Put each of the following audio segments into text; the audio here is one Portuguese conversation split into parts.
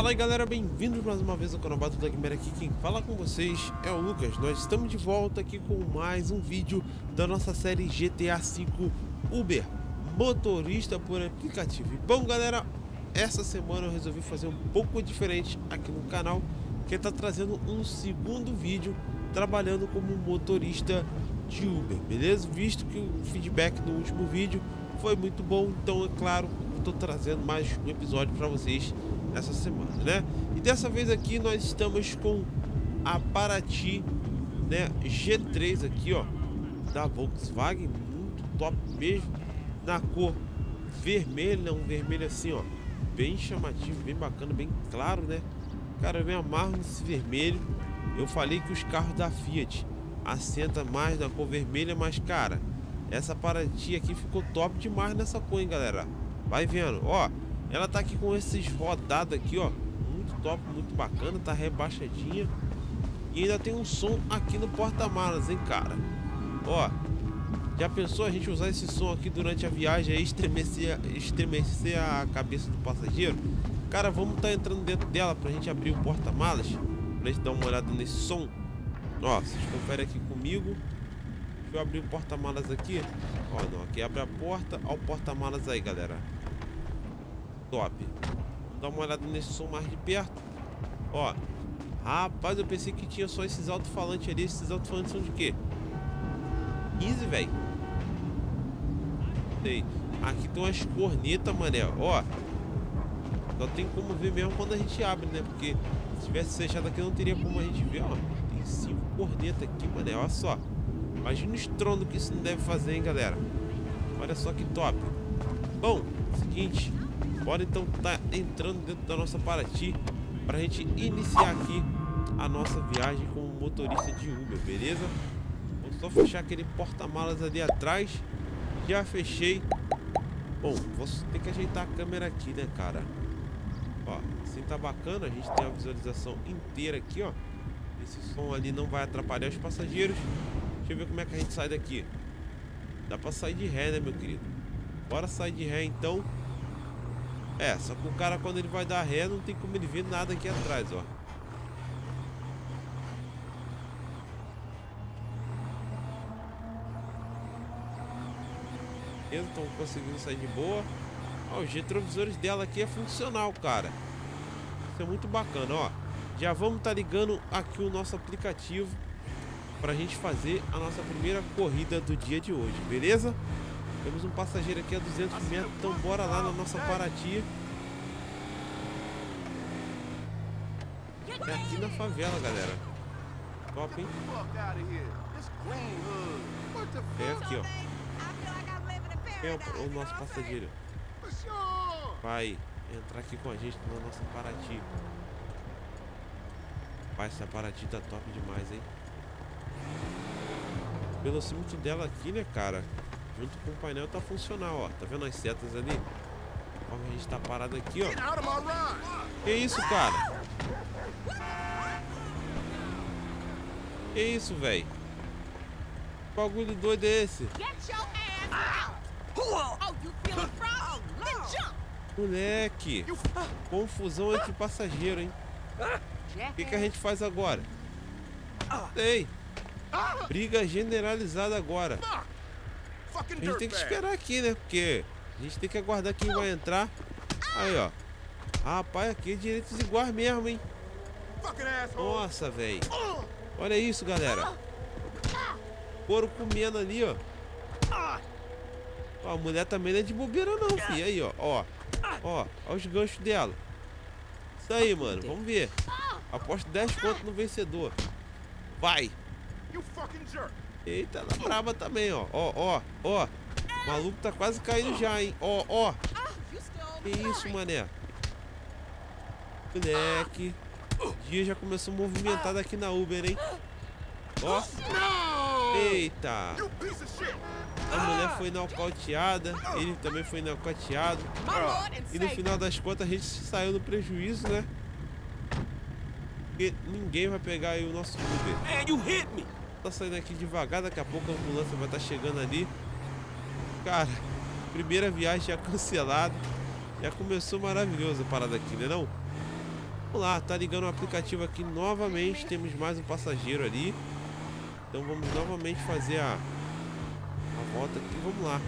Fala aí galera, bem-vindos mais uma vez ao canal Batuta Gamer. Aqui quem fala com vocês é o Lucas. Nós estamos de volta aqui com mais um vídeo da nossa série GTA V Uber, motorista por aplicativo. E bom galera, essa semana eu resolvi fazer um pouco diferente aqui no canal, que tá trazendo um segundo vídeo trabalhando como motorista de Uber, beleza? Visto que o feedback no último vídeo foi muito bom, então é claro, eu tô trazendo mais um episódio para vocês essa semana, né? E dessa vez aqui nós estamos com a Paraty, né, G3 aqui, ó, da Volkswagen, muito top mesmo, na cor vermelha, um vermelho assim, ó, bem chamativo, bem bacana, bem claro, né? Cara, eu me amarro nesse vermelho. Eu falei que os carros da Fiat assentam mais na cor vermelha, mas cara, essa Paraty aqui ficou top demais nessa cor, hein, galera? Vai vendo, ó. Ela tá aqui com esses rodados aqui, ó, muito top, muito bacana, tá rebaixadinha. E ainda tem um som aqui no porta-malas, hein, cara. Ó, já pensou a gente usar esse som aqui durante a viagem aí, estremecer a cabeça do passageiro? Cara, vamos tá entrando dentro dela pra gente abrir o porta-malas, pra gente dar uma olhada nesse som. Ó, vocês conferem aqui comigo. Deixa eu abrir o porta-malas aqui. Ó, não, aqui abre a porta. Ó o porta-malas aí, galera. Top. Vamos dar uma olhada nesse som mais de perto. Ó, rapaz, eu pensei que tinha só esses alto-falantes ali. Esses alto-falantes são de quê? 15, velho. Sei. Aqui tem umas cornetas, mané. Ó, só tem como ver mesmo quando a gente abre, né? Porque se tivesse fechado aqui não teria como a gente ver. Ó, tem 5 cornetas aqui, mané. Olha só. Imagina o estrondo que isso não deve fazer, hein, galera. Olha só que top. Bom, seguinte, bora então tá entrando dentro da nossa Paraty pra gente iniciar aqui a nossa viagem como motorista de Uber, beleza? Vou só fechar aquele porta-malas ali atrás. Já fechei. Bom, vou ter que ajeitar a câmera aqui, né, cara? Ó, assim tá bacana. A gente tem a visualização inteira aqui, ó. Esse som ali não vai atrapalhar os passageiros. Deixa eu ver como é que a gente sai daqui. Dá pra sair de ré, né, meu querido? Bora sair de ré, então. É, só que o cara, quando ele vai dar ré, não tem como ele ver nada aqui atrás, ó. Eles estão conseguindo sair de boa. Ó, os retrovisores dela aqui é funcional, cara. Isso é muito bacana, ó. Já vamos tá ligando aqui o nosso aplicativo pra gente fazer a nossa primeira corrida do dia de hoje, beleza? Temos um passageiro aqui a 200 metros, então bora lá na nossa Paraty. É aqui na favela, galera. Top, hein? É aqui, ó. É o nosso passageiro. Vai entrar aqui com a gente na nossa Paraty. Pai, essa Paraty tá top demais, hein? O velocímetro dela aqui, né, cara, junto com o painel tá funcional, ó. Tá vendo as setas ali? Como a gente tá parado aqui, ó. Que isso, cara? Que isso, velho? Que bagulho doido é esse? Moleque, confusão entre passageiro, hein? O que a gente faz agora? Sei. Briga generalizada agora. A gente tem que esperar aqui, né? Porque a gente tem que aguardar quem vai entrar. Aí, ó. Rapaz, aqui é direitos iguais mesmo, hein? Nossa, velho. Olha isso, galera. Couro comendo ali, ó. Ó, a mulher também não é de bobeira não, filho. Aí, ó. Ó, ó os ganchos dela. Isso aí, mano. Vamos ver. Aposto 10 pontos no vencedor. Vai. Eita, ela é braba também, ó. Ó, ó, ó. O maluco tá quase caindo já, hein. Ó, ó. Que isso, mané. Moleque. O dia já começou movimentado aqui na Uber, hein. Ó. Eita. A mulher foi nocauteada. Ele também foi nocauteado. E no final das contas a gente saiu no prejuízo, né? Porque ninguém vai pegar aí o nosso Uber. Tá saindo aqui devagar, daqui a pouco a ambulância vai estar chegando ali. Cara, primeira viagem já cancelada. Já começou maravilhoso a parada aqui, né não? Vamos lá, tá ligando o aplicativo aqui novamente. Temos mais um passageiro ali. Então vamos novamente fazer a volta aqui. Vamos lá.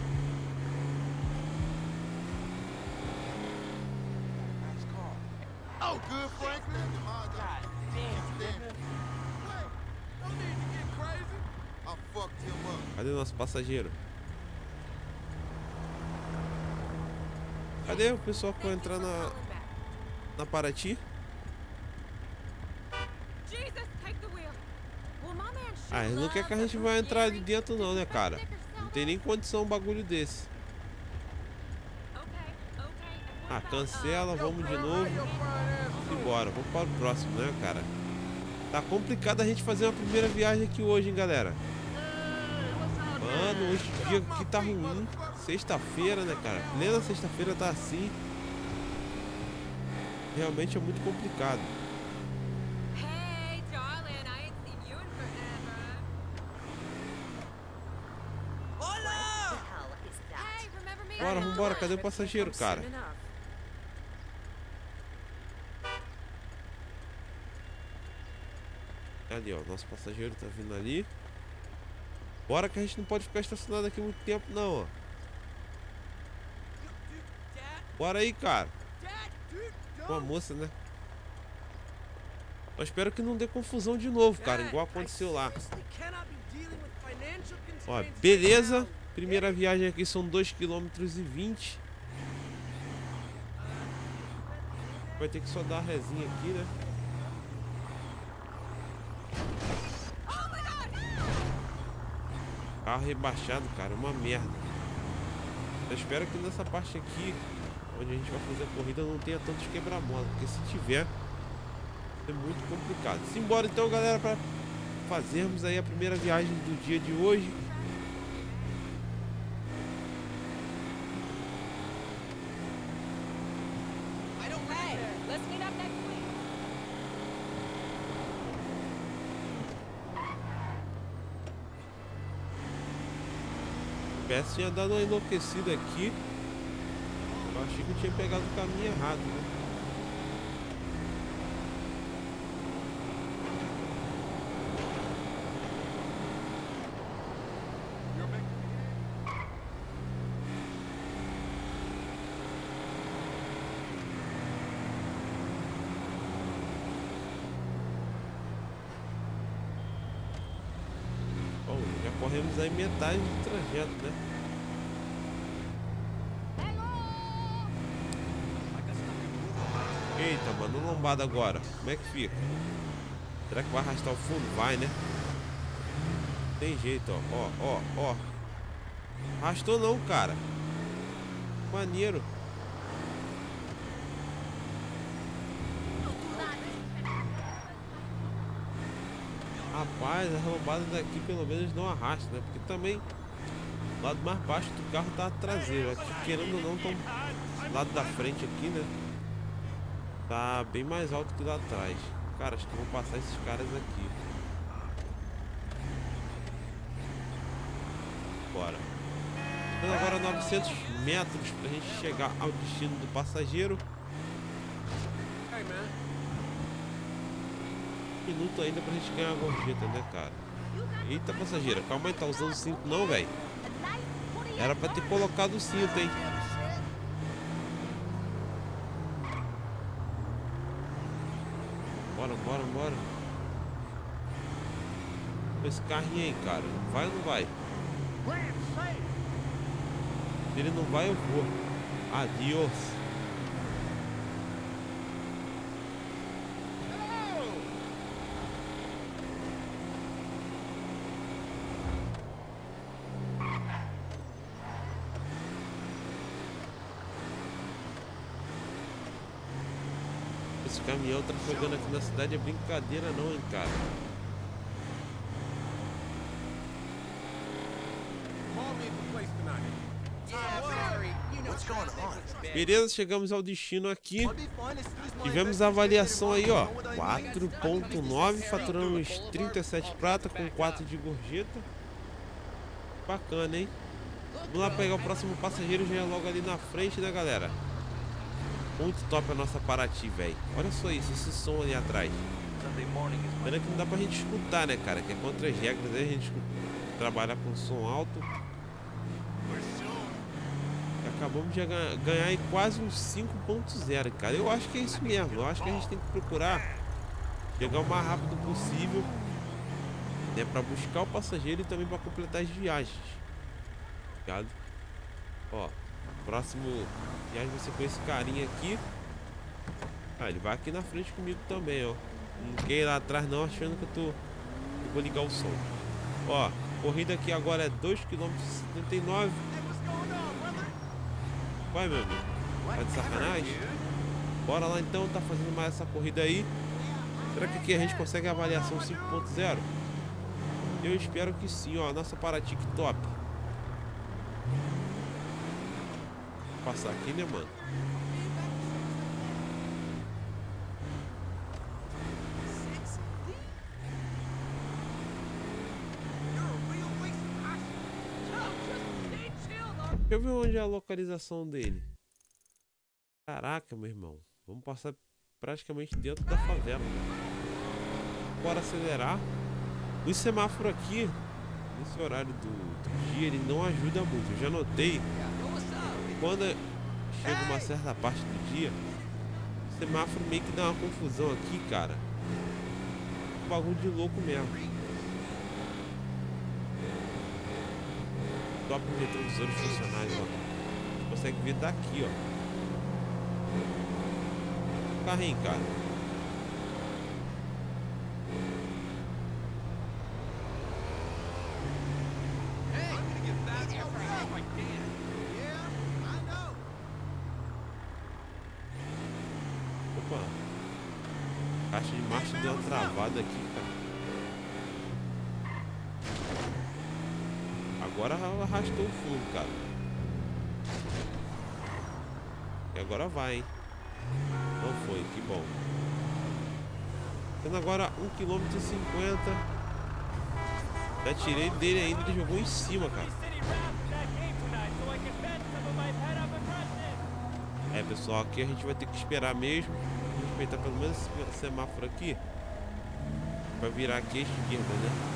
Oh, good, Franklin. God damn. No need to get crazy. I fucked him up. Cadê o nosso passageiro? Cadê o pessoal que vai entrar na Paraty? Ah, ele não quer que a gente vá entrar ali dentro não, né, cara? Não tem nem condição um bagulho desse. Ah, cancela, vamos de novo. Embora, vamos para o próximo, né, cara? Tá complicado a gente fazer uma primeira viagem aqui hoje, hein, galera? Mano, hoje o dia aqui tá ruim. Sexta-feira, né, cara? Plena sexta-feira tá assim. Realmente é muito complicado. Bora, vambora. Cadê o passageiro, cara? Ali, ó. Nosso passageiro tá vindo ali. Bora que a gente não pode ficar estacionado aqui muito tempo, não, ó. Bora aí, cara. Com a moça, né? Eu espero que não dê confusão de novo, cara. Igual aconteceu lá. Ó, beleza. Primeira viagem aqui são 2,20 km. Vai ter que só dar a resinha aqui, né? Carro rebaixado, cara, uma merda. Eu espero que nessa parte aqui, onde a gente vai fazer a corrida, não tenha tantos quebra-mola, porque se tiver, é muito complicado. Simbora então, galera, para fazermos aí a primeira viagem do dia de hoje. PS tinha dado uma enlouquecida aqui. Eu achei que eu tinha pegado o caminho errado, né? Bom, já corremos aí metade do trajeto, né? Eita, mano, lombada agora. Como é que fica? Será que vai arrastar o fundo? Vai, né? Tem jeito, ó. Arrastou não, cara. Maneiro. Rapaz, a lombada daqui pelo menos não arrasta, né? Porque também o lado mais baixo do carro tá traseiro. Aqui, querendo ou não, tão lado da frente aqui, né? Tá bem mais alto que lá atrás. Cara, acho que vão passar esses caras aqui. Bora. Então agora 900 metros pra gente chegar ao destino do passageiro. Minuto ainda pra gente ganhar a gorjeta, né, cara? Eita, passageira, calma aí, tá usando o cinto não, velho? Era pra ter colocado o cinto, hein? Bora. Esse carrinho aí, cara, vai ou não vai? Se ele não vai, eu vou. Adiós. Esse caminhão trafegando aqui na cidade é brincadeira não, hein, cara. Beleza, chegamos ao destino aqui. Tivemos a avaliação aí, ó, 4.9, faturamos 37 prata com 4 de gorjeta. Bacana, hein? Vamos lá pegar o próximo passageiro, já é logo ali na frente, né, galera? Muito top a nossa Paraty, velho. Olha só isso, esse som ali atrás. Pena que não dá pra gente escutar, né, cara? Que é contra as regras, aí a gente trabalhar com som alto. E acabamos de ganhar aí quase um 5.0, cara. Eu acho que é isso mesmo. Eu acho que a gente tem que procurar chegar o mais rápido possível, né, pra buscar o passageiro e também pra completar as viagens. Ligado? Ó, próximo viagem vai ser com esse carinha aqui. Ah, ele vai aqui na frente comigo também, ó. Não quer ir lá atrás não, achando que eu vou ligar o som. Ó, corrida aqui agora é 2,79 km. Vai, meu amigo. Tá de sacanagem? Bora lá então, tá fazendo mais essa corrida aí. Será que aqui a gente consegue a avaliação 5.0? Eu espero que sim, ó. Nossa Paraty top. Vou passar aqui, né, mano? Deixa eu ver onde é a localização dele. Caraca, meu irmão. Vamos passar praticamente dentro da favela. Bora acelerar. O semáforo aqui, nesse horário do dia, ele não ajuda muito. Eu já notei que quando chega uma certa parte do dia, o semáforo meio que dá uma confusão aqui, cara. Um bagulho de louco mesmo. Top retrovisores funcionais, ó. Você consegue ver daqui, ó. Carrinho, cara. Opa. Caixa de marcha deu uma travada aqui, cara. Agora arrastou o fundo, cara. E agora vai, hein? Não foi, que bom. Tendo agora 1,50 km. Já tirei dele ainda, ele jogou em cima, cara. É, pessoal, aqui a gente vai ter que esperar mesmo. Respeitar pelo menos esse semáforo aqui. Vai virar aqui à esquerda, né?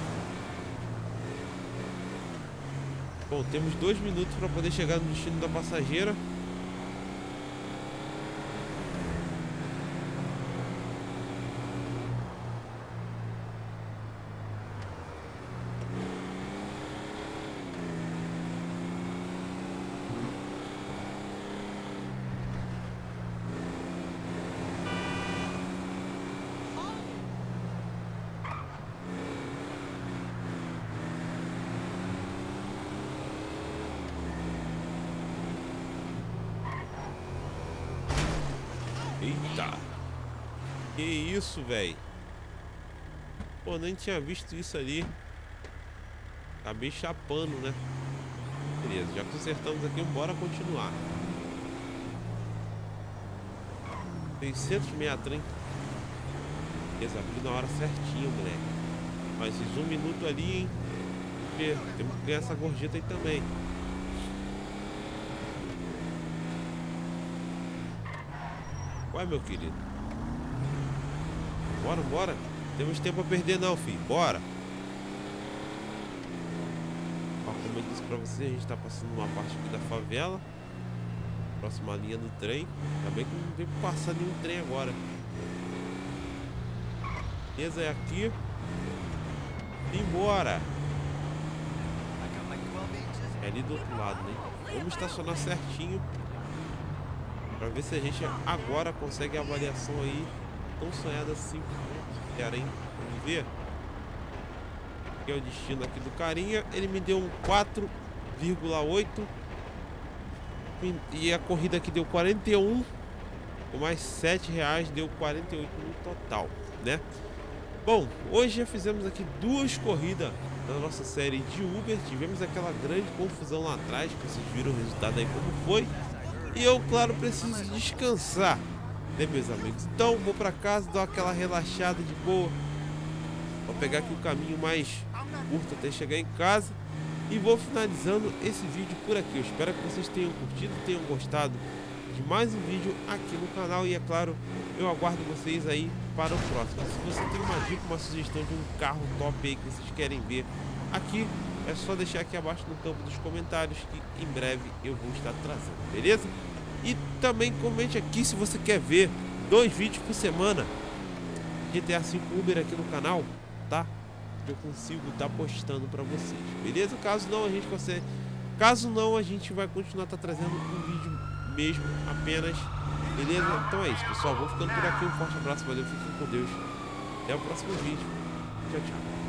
Bom, temos 2 minutos para poder chegar no destino da passageira. Eita! Que isso, velho? Pô, nem tinha visto isso ali. Acabei chapando, né? Beleza, já consertamos aqui, bora continuar. 663. Beleza, abri na hora certinho, moleque. Mas esses 1 minuto ali, hein? Porque temos que ganhar essa gorjeta aí também. Ué, meu querido. Bora, bora. Temos tempo a perder não, filho. Bora. Ó, como eu disse pra vocês, a gente tá passando uma parte aqui da favela. Próxima linha do trem. Ainda bem que não tem que passar nenhum trem agora. Beleza, é aqui. Embora. É ali do outro lado, né? Vamos estacionar certinho. Pra ver se a gente agora consegue a avaliação aí tão sonhada assim. Hein? Vamos ver. Aqui é o destino aqui do carinha. Ele me deu um 4,8. E a corrida aqui deu 41. Com mais R$7 deu 48 no total, né? Bom, hoje já fizemos aqui 2 corridas da nossa série de Uber. Tivemos aquela grande confusão lá atrás, que vocês viram o resultado aí como foi. E eu, claro, preciso descansar, né, meus amigos? Então, vou pra casa, dar aquela relaxada de boa. Vou pegar aqui o caminho mais curto até chegar em casa. E vou finalizando esse vídeo por aqui. Eu espero que vocês tenham curtido, tenham gostado de mais um vídeo aqui no canal. E é claro, eu aguardo vocês aí para o próximo. Se você tem uma dica, uma sugestão de um carro top aí que vocês querem ver aqui, é só deixar aqui abaixo no campo dos comentários, que em breve eu vou estar trazendo, beleza? E também comente aqui se você quer ver 2 vídeos por semana GTA V Uber aqui no canal, tá? Eu consigo estar postando para vocês, beleza? Caso não, a gente vai continuar trazendo um vídeo mesmo apenas, beleza? Então é isso, pessoal, vou ficando por aqui, um forte abraço, valeu, fiquem com Deus, até o próximo vídeo, tchau, tchau.